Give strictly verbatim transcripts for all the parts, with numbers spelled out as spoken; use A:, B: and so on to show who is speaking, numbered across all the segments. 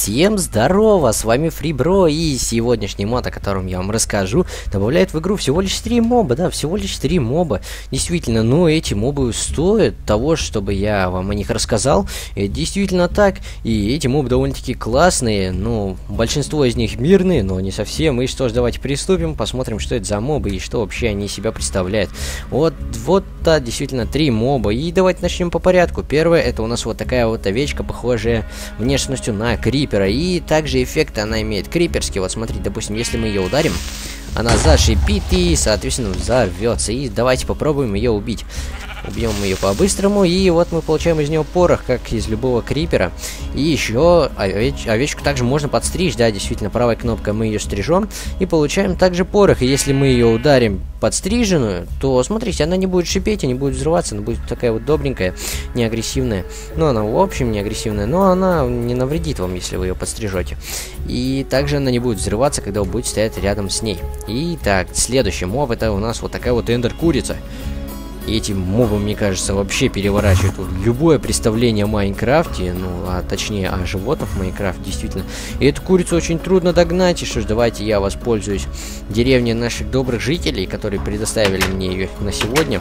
A: Всем здорово, с вами Фрибро, и сегодняшний мод, о котором я вам расскажу, добавляет в игру всего лишь три моба, да, всего лишь три моба. Действительно, но эти мобы стоят того, чтобы я вам о них рассказал. Это действительно так, и эти мобы довольно-таки классные, ну, большинство из них мирные, но не совсем. И что ж, давайте приступим, посмотрим, что это за мобы и что вообще они из себя представляют. Вот, вот, да, действительно, три моба, и давайте начнем по порядку. Первое, это у нас вот такая вот овечка, похожая внешностью на крипера, и также эффекты она имеет криперский. Вот смотрите, допустим, если мы ее ударим, она зашипит и, соответственно, взорвется. И давайте попробуем ее убить. Убьем ее по-быстрому, и вот мы получаем из нее порох, как из любого крипера. И еще овеч овечку также можно подстричь, да, действительно, правой кнопкой мы ее стрижем и получаем также порох. И если мы ее ударим подстриженную, то, смотрите, она не будет шипеть и не будет взрываться, она будет такая вот добренькая, не агрессивная. Ну, она в общем не агрессивная, но она не навредит вам, если вы ее подстрижете. И также она не будет взрываться, когда вы будете стоять рядом с ней. Итак, следующий моб, это у нас вот такая вот эндер-курица. И эти мобы, мне кажется, вообще переворачивают вот любое представление о Майнкрафте, ну, а точнее о животных в Майнкрафте, действительно. И эту курицу очень трудно догнать, и что ж, давайте я воспользуюсь деревней наших добрых жителей, которые предоставили мне ее на сегодня.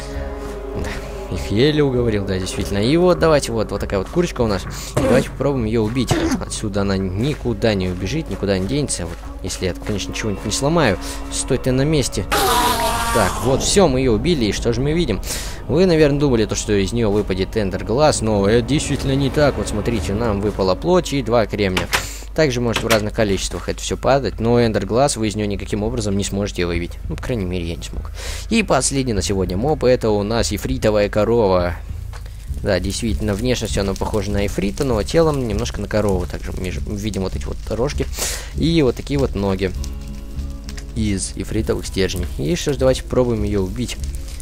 A: Их еле уговорил, да, действительно. И вот давайте, вот, вот такая вот курочка у нас. Давайте попробуем ее убить. Отсюда она никуда не убежит, никуда не денется. Вот, если я, конечно, чего-нибудь не сломаю. Стой ты на месте. Так, вот, все, мы ее убили, и что же мы видим? Вы, наверное, думали, то, что из нее выпадет Эндер Глаз, но это действительно не так. Вот смотрите, нам выпала плоть и два кремня. Также может в разных количествах это все падать, но Эндер Глаз вы из нее никаким образом не сможете выявить. Ну, по крайней мере, я не смог. И последний на сегодня моб, это у нас ифритовая корова. Да, действительно, внешностью она похожа на ифрита, но телом немножко на корову. Также мы видим вот эти вот рожки и вот такие вот ноги из ифритовых стержней. И что ж, давайте попробуем ее убить.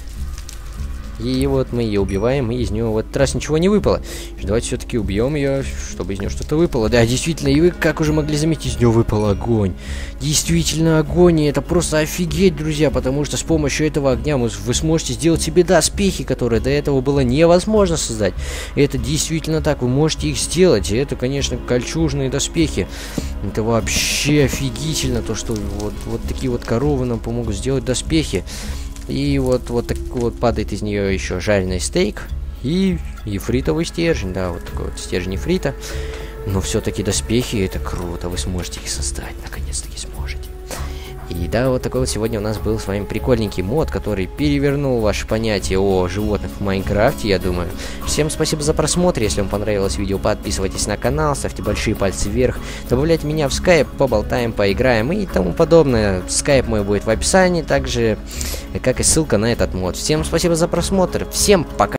A: И вот мы ее убиваем, и из нее вот раз ничего не выпало. Давайте все-таки убьем ее, чтобы из нее что-то выпало. Да, действительно, и вы, как уже могли заметить, из нее выпал огонь. Действительно, огонь, и это просто офигеть, друзья, потому что с помощью этого огня вы, вы сможете сделать себе доспехи, которые до этого было невозможно создать. И это действительно так, вы можете их сделать. И это, конечно, кольчужные доспехи. Это вообще офигительно, то, что вот, вот такие вот коровы нам помогут сделать доспехи. И вот, вот так вот падает из нее еще жареный стейк и ифритовый стержень, да, вот такой вот стержень ифрита. Но все-таки доспехи, это круто, вы сможете их создать, наконец-таки сможете. И да, вот такой вот сегодня у нас был с вами прикольненький мод, который перевернул ваше понятие о животных в Майнкрафте, я думаю. Всем спасибо за просмотр, если вам понравилось видео, подписывайтесь на канал, ставьте большие пальцы вверх, добавляйте меня в скайп, поболтаем, поиграем и тому подобное. Скайп мой будет в описании, также как и ссылка на этот мод. Всем спасибо за просмотр, всем пока!